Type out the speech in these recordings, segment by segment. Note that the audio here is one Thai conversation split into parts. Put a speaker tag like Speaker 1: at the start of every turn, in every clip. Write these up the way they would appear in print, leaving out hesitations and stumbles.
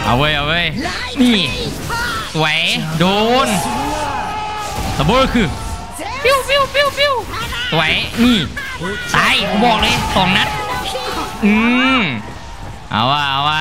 Speaker 1: เอาเว้ยเอาเว้ยนี่สวยโดนตะโบคือปิ้วปิ้วปิ้วปิ้วสวยนี่ตายกูบอกเลย2 นัดเอาว่าเอาว่า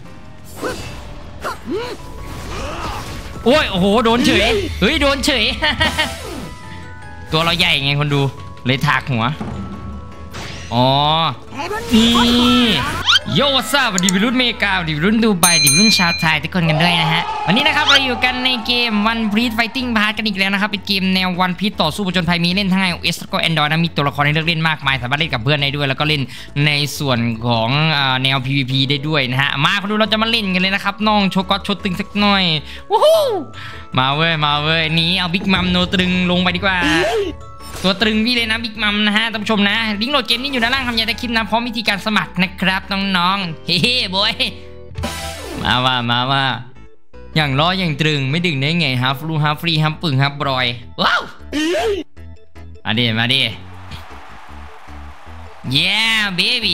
Speaker 1: โอ้ยโอ้โหโดนเฉยเฮ้ยโดนเฉย ตัวเราใหญ่ไงคนดูเลยถากหัวอ๋อนี่โยซาวัสดีวิรุณเมกาวัสดีวิรุณดูไบวัสดีวิรุณชาวไทยทุกคนกันด้วยนะฮะวันนี้นะครับเราอยู่กันในเกม One Piece Fighting Pass กันอีกแล้วนะครับเป็นเกมแนว One Piece ต่อสู้ผจญภัยมีเล่นทั้ง iOS แล้วก็ Android นะมีตัวละครให้เลือกเล่นมากมายสามารถเล่นกับเพื่อนได้ด้วยแล้วก็เล่นในส่วนของแนว PVP ได้ด้วยนะฮะมาคนดูเราจะมาเล่นกันเลยนะครับน้องโชก๊อตโชตึงสักหน่อยวู้ฮู้มาเว้ยนี้เอาบิ๊กมัมโนตรึงลงไปดีกว่าตัวตรึงพี่เลยนะบิ๊กมัมนะฮะท่านผู้ชมนะลิงก์โหลดเกมนี้อยู่ด้านล่างคำยาในคลิปนะพร้อมวิธีการสมัครนะครับน้องๆเฮ้บอยมาว่าอย่างล้ออย่างตรึงไม่ดึงได้ไงฮัฟรูฮัฟฟรีฮัฟปึ่งฮัฟบรอยว้าวมาดิ yeah baby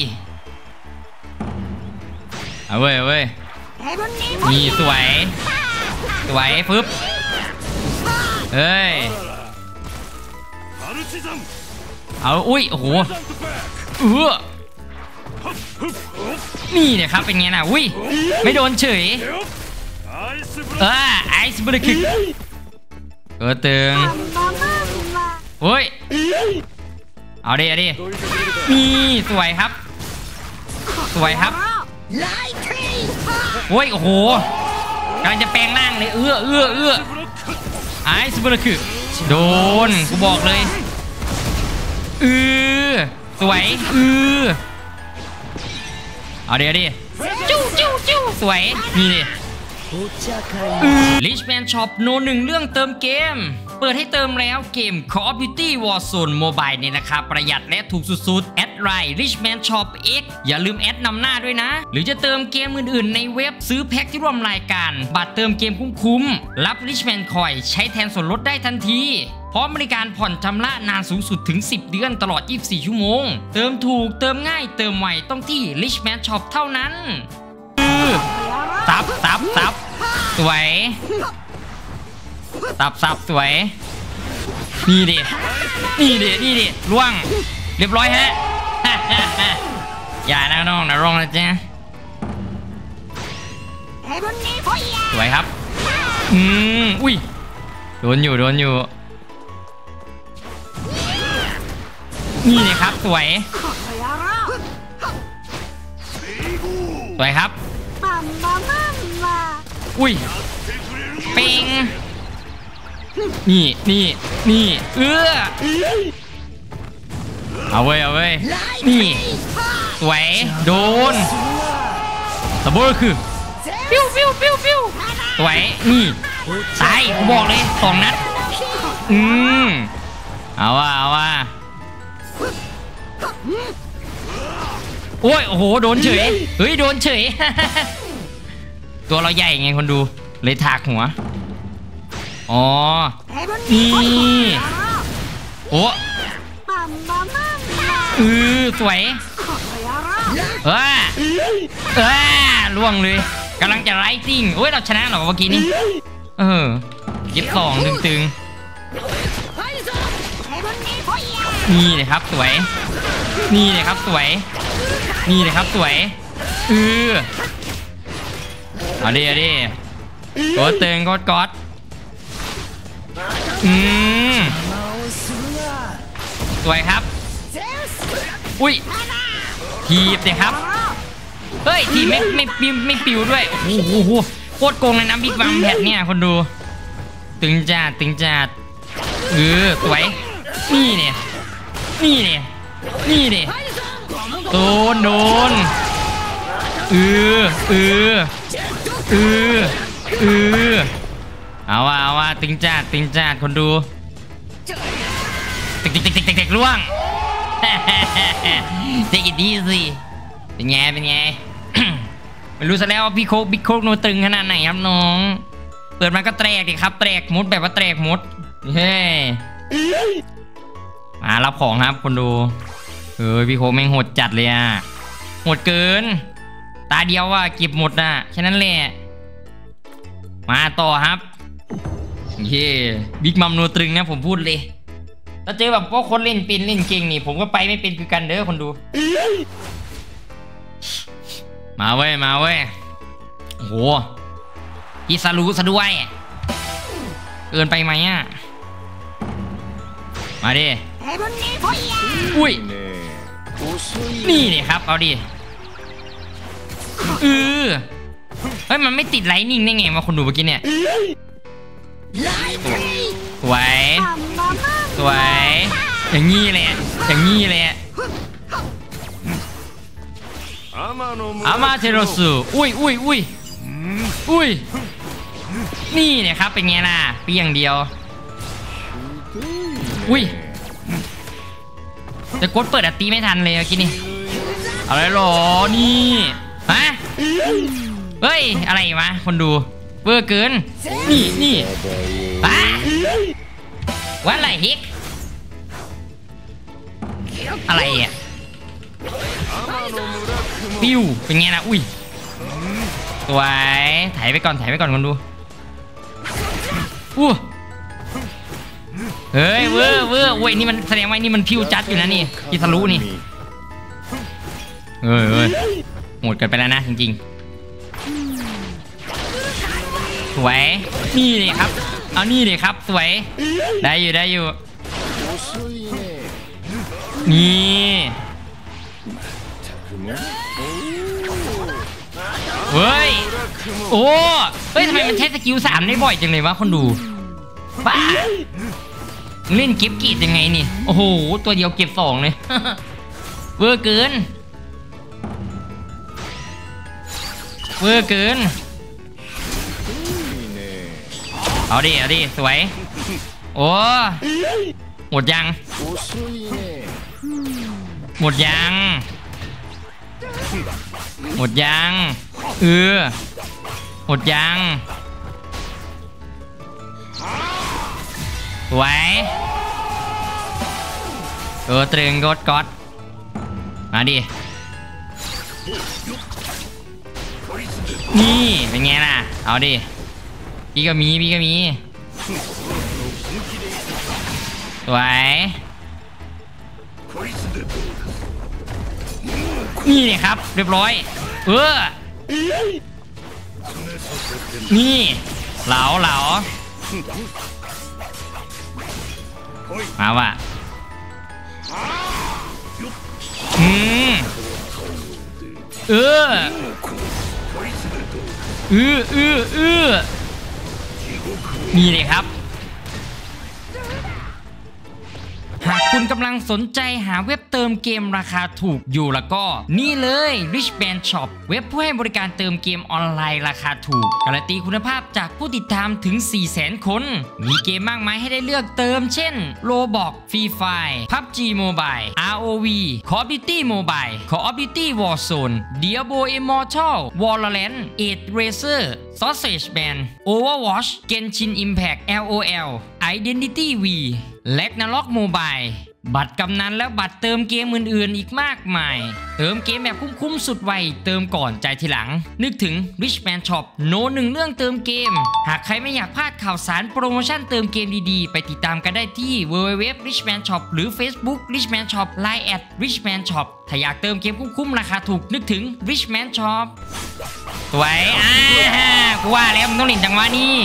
Speaker 1: เอาเว้ยนี่สวยฟึบเฮ้ยเอาอุ้ยโอ้โหนี่เนี่ยครับเป็นไงนะอุ้ยไม่โดนเฉยไอซ์บริคิกตึงโอ้ยเอาดินี่สวยครับโอ้ยโอ้โหกำลังจะแปลงร่างเลยเอื้อไอซ์บริคิกโดนกูบอกเลยสวยเอาดิจู้สวยนี่ดิRichman Shop โน1เรื่องเติมเกมเปิดให้เติมแล้วเกม Call of Duty Warzone Mobile เนี่ยนะครับประหยัดและถูกสุดๆแอดไลน์ Richman Shop X อย่าลืมแอดนำหน้าด้วยนะหรือจะเติมเกมอื่นๆในเว็บซื้อแพ็คที่ร่วมรายการบัตรเติมเกมคุ้มๆรับ Richman Coin ใช้แทนส่วนลดได้ทันทีพร้อมบริการผ่อนชำระนานสูงสุดถึง10 เดือนตลอด24 ชั่วโมงเติมถูกเติมง่ายเติมไวต้องที่ Richman Shop เท่านั้นซับสวยซับสวยนี่ดิล่วงเรียบร้อยฮะ อย่านะน้องนะร้องนะจ๊ะสวยครับอุ้ยโดนอยู่นี่เลยครับสวยครับอุ้ยเป่งนี่เอาเว้ยนี่สวยโดนตะโบคือปิ้วสวยนี่ตายกูบอกเลย2 นัดเอาว่าโอ้ยโอ้โหโดนเฉยเฮ้ยโดนเฉย ตัวเราใหญ่ไงคนดูเลยถากหัวอ๋อนี่โอ้สวยล่วงเลยกำลังจะไร้ซิ่งโอ้ยเราชนะหรอเมื่อกี้นี้เย็บ2ตึงนี่เลยครับสวยเอาดิกดตึงกดสวยครับอุ้ยทีบเลยครับเฮ้ยทีไม่ปิวด้วยโอ้โหโคตรโกงเลยนะบิ๊กบัมแพทเนี่ยคนดูตึงจัดสวยนี่เนี่ยโดนเอาว่าตึงจัดคนดูติ๊กล่วง Take it easy เป็นไง ไม่รู้ซะแล้วว่าพี่บิ๊กโคกโนตึงขนาดไหนครับน้องเปิดมาก็แตกดิครับแตกมดแบบว่าแตกมดเฮ้มารับของครับคนดูพี่โคกแม่งโหดจัดเลยโหดเกินตาเดียวว่าเก็บหมดแค่นั้นแหละมาต่อครับเย่บิ๊กมัมนัวตรึงนะผมพูดเลยถ้าเจอแบบพวกคนเล่นเป็นเล่นเก่งนี่ผมก็ไปไม่เป็นคือกันเด้อคนดูมาเว้ยมาเว้ยโอ้โหอีซารุซะด้วยเกินไปไหมอ่ะมาดิอุ้ยนี่เนี่ยครับเอาดิเฮ้ยมันไม่ติดไลนิ่งได้ไงมาคนดูเมื่อกี้เนี่ยสวยสวยอย่างงี้เลยอย่างงี้เลยอามาเทโรสุอุ้ยอุ้ยอุ้ยอุ้ยนี่เนี่ยครับเป็นไงล่ะเพียงเดียวอุ้ยแต่กดเปิดอัตตีไม่ทันเลยเมื่อกี้นี่อะไรหรอนี่ฮะเฮ้ยอะไรวะคนดูเบอร์เกินนี่อะว่าอะไรฮิกอะไรอ่ะปิ้วเป็นไงนะอุ้ยสวยถ่ายไปก่อนคนดูเฮ้ยเวอร์เว้ยนี่มันแสดงว่านี่มันพิวจัดอยู่นะนี่กิทะลุนี่เฮ้ยหมดกันไปแล้วนะจริงๆสวยนี่เลยครับเอานี่เลยครับสวยได้อยู่นี่เฮ้ยโอ้เฮ้ยทำไมมันใช้สกิล3ได้บ่อยจังเลยวะคนดูบ้าเล่นเก็บกีดยังไงนี่โอ้โหตัวเดียวเก็บ2เลยเวอร์เกินเอาดิสวยโอ้หมดยังหมดยังหมดยังสวยตรึงก๊อดมาดินี่เป็นไงล่ะเอาดิพี่ก็มีสวยนี่เนี่ยครับเรียบร้อยนี่เหลามาว่ะนี่เลยครับหากคุณกำลังสนใจหาเว็บเติมเกมราคาถูกอยู่แล้วก็นี่เลย Rich Band Shop เว็บผู้ให้บริการเติมเกมออนไลน์ราคาถูกการันตีคุณภาพจากผู้ติดตามถึง 400,000 คนมีเกมมากมายให้ได้เลือกเติมเช่น Roblox Free Fire PUBG Mobile ROV Call of Duty Mobile Call of Duty Warzone Diablo Immortal Valorant Age Racer Sausage Band Overwatch Genshin Impact LOL Identity V Ragnarok Mobile บัตรกำนันและบัตรเติมเกมอื่นๆอีกมากมายเติมเกมแบบคุ้มๆสุดไวเติมก่อนจ่ายทีหลังนึกถึง Rich Band Shop โน้1เรื่องเติมเกมหากใครไม่อยากพลาดข่าวสารโปรโมชั่นเติมเกมดีๆไปติดตามกันได้ที่ www.richbandshop หรือ Facebook Rich Band Shop Line @Rich Band Shop ถ้าอยากเติมเกมคุ้มๆราคาถูกนึกถึง Rich Band Shop สวยกูว่าแล้วมันต้องเล่นจังหวะนี้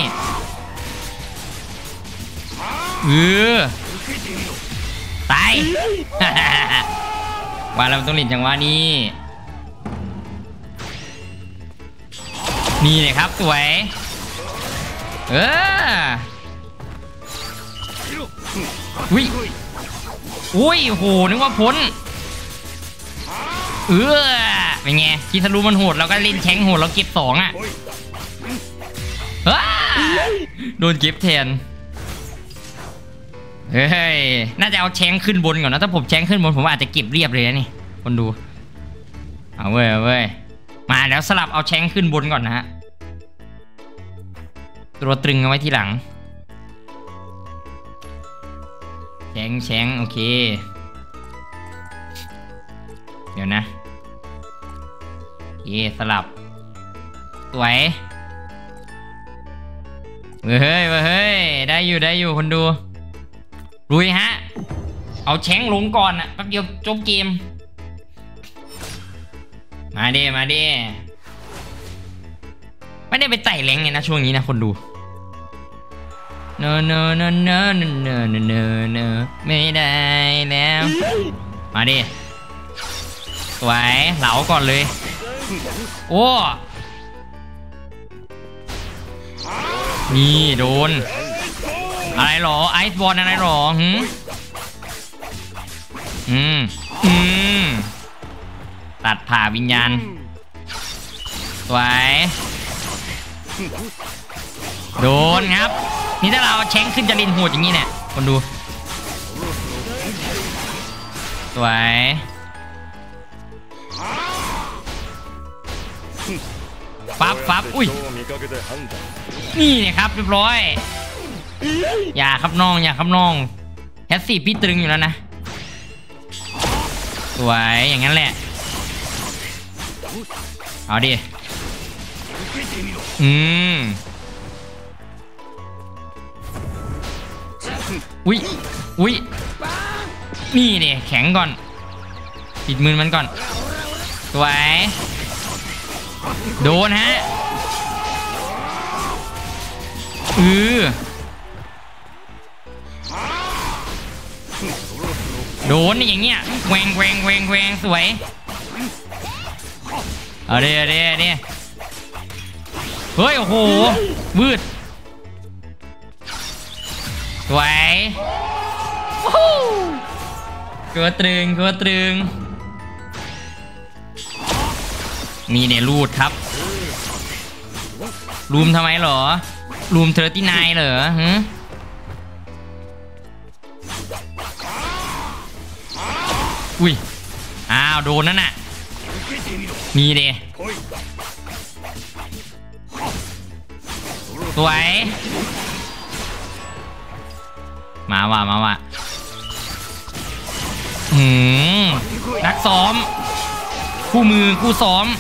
Speaker 1: ตาย ว่าเราต้องเล่นจังหวะนี้นี่เลยครับสวยอุ้ยโหนึกว่าพ้นเป็นไงคิดทะลุมันโหดเราก็เล่นแชงโหดเราเก็บ2อ่ะโดนเก็บแทนเฮ้ยน่าจะเอาแชงขึ้นบนก่อนนะถ้าผมแชงขึ้นบนผมอาจจะเก็บเรียบเลยนะนี่คนดูเอาเว้ยมาแล้วสลับเอาแชงขึ้นบนก่อนนะฮะตัวตรึงเอาไว้ทีหลังแชงโอเคเดี๋ยวนะโอเคสลับสวยเฮ้ยเฮ้ยได้อยู่คนดูลุยฮะเอาแชงลงก่อนอะแป๊บเดียวจบเกมมาดิไม่ได้ไปไต่แรงไงนะช่วงนี้นะคนดูเนไม่ได้แล้วมาดิสวยเหลาก่อนเลยโอ้นี่โดนอะไรหรอไอซ์บอลอะไรหรอตัดผ่าวิญญาณสวยโดนครับนี่ถ้าเราแชงขึ้นจะลินโหดอย่างนี้เนี่ยคนดูสวยฟับอุ้ยนี่เนี่ยครับเรียบร้อยอย่าครับน้องแฮตซี่พี่ตรึงอยู่แล้วนะสวยอย่างนั้นแหละเอาดิอุ้ยนี่เนี่ยแข็งก่อนปิดมือมันก่อนสวยโดนฮะโดนนี่อย่างเงี้ยแหวงสวยเอาดิเฮ้ยโอ้โหวืดสวยเกือตรึงนี่เนี่ยรูดครับรูมทำไมเหรอรูม39เหรออุ้ยอ้าวโดนนั่นน่ะนี่เด้สวยมาว่ะนักซ้อมคู่มือคู่ซ้อม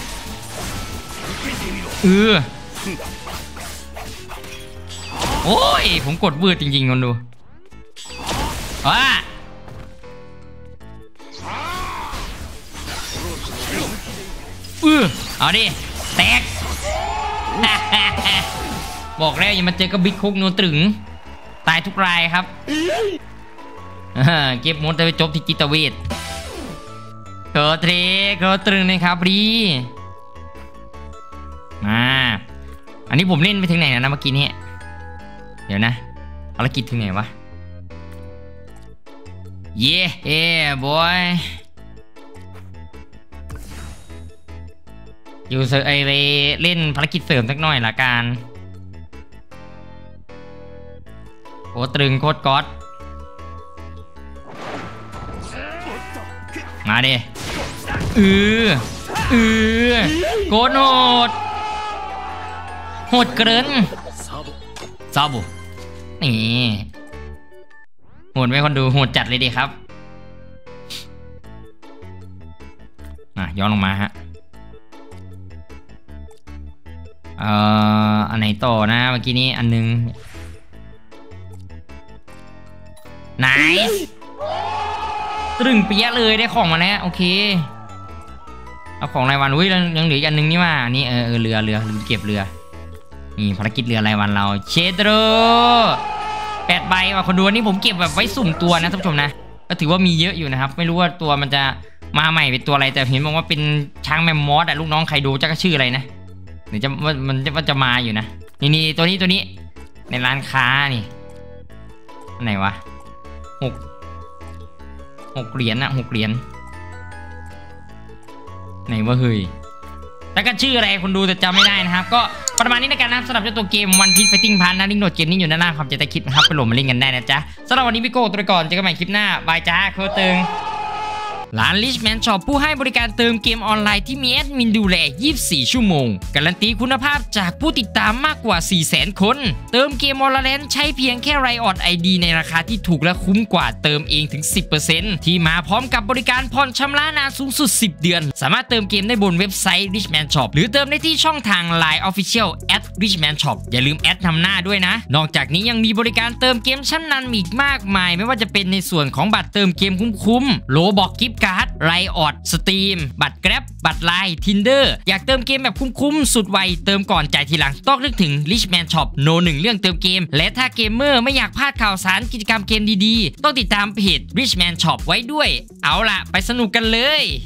Speaker 1: โอ้ยผมกดวืดจริงๆคนดูว้าเอาดิแตก บอกแล้วอย่ามาเจอกับบิ๊กคุกโนตรึงตายทุกรายครับเก็บมดไปจบที่จิตเวชเขาตรึงนะครับพี่มาอันนี้ผมเล่นไปถึงไหนนะเมื่อกี้นี้เดี๋ยวนะภารกิจถึงไหนวะเย่บอยอยู่ไปเล่นภารกิจเสริมสักหน่อยละกันโคตรตรึงโคตรก๊อตมาดิโคตรโหดเกินซาบุนี่โหดไหมคนดูโหดจัดเลยดิครับย้อนลงมาฮะอันไหนต่อนะเมื่อกี้นี้อันนึงไหนตรึงเปี๊ยะเลยได้ของมาแล้วโอเคเอาของรายวันอุ้ยยังเหลืออีกอันนึงนี่ว่านี่เรือลืมเก็บเรือนี่ภารกิจเรือรายวันเราเชโด8 ใบว่ะคนดูนี่ผมเก็บแบบไว้สุ่มตัวนะท่านผู้ชมนะก็ถือว่ามีเยอะอยู่นะครับไม่รู้ว่าตัวมันจะมาใหม่เป็นตัวอะไรแต่เห็นบอกว่าเป็นช้างแมมมอสลูกน้องใครดูจะชื่ออะไรนะเดี๋ยวมันจะมาอยู่นะนี่ตัวนี้ในร้านค้านี่อันไหนวะ6 เหรียญนะ6 เหรียญไหนวะเฮ้ยแล้วก็ชื่ออะไรคุณดูแต่จำไม่ได้นะครับก็ประมาณนี้นะกันนะสำหรับเจ้าตัวเกม One Piece Fighting Pass นะลิงก์โหลดเกมนี้อยู่ด้านล่างความจะได้คลิปนะครับไปโหลดมาเล่นกันได้นะจ๊ะสำหรับวันนี้พี่โก้ตัวก่อนเจอกันใหม่คลิปหน้าบายจ้าโคตรตึงร้าน Richman Shop ผู้ให้บริการเติมเกมออนไลน์ที่มีแอดมินดูแล 24 ชั่วโมงการันตีคุณภาพจากผู้ติดตามมากกว่า 400,000 คนเติมเกม Valorant ใช้เพียงแค่ Riot ID ในราคาที่ถูกและคุ้มกว่าเติมเองถึง 10% ที่มาพร้อมกับบริการผ่อนชำระนานสูงสุด 10 เดือนสามารถเติมเกมได้บนเว็บไซต์ Richman Shop หรือเติมได้ที่ช่องทาง Line Official @Richman Shop อย่าลืมแอดนำหน้าด้วยนะนอกจากนี้ยังมีบริการเติมเกมชั้นนำอีกมากมายไม่ว่าจะเป็นในส่วนของบัตรเติมเกมคุ้มๆโลบอกกิฟต์การ์ด Riot Steam บัตร Grab บัตร Line Tinder อยากเติมเกมแบบคุ้มๆสุดไวเติมก่อนจ่ายทีหลังต้องนึกถึง Richman Shop โน1เรื่องเติมเกมและถ้าเกมเมอร์ไม่อยากพลาดข่าวสารกิจกรรมเกมดีๆต้องติดตามเพจ Richman Shop ไว้ด้วยเอาล่ะไปสนุกกันเลย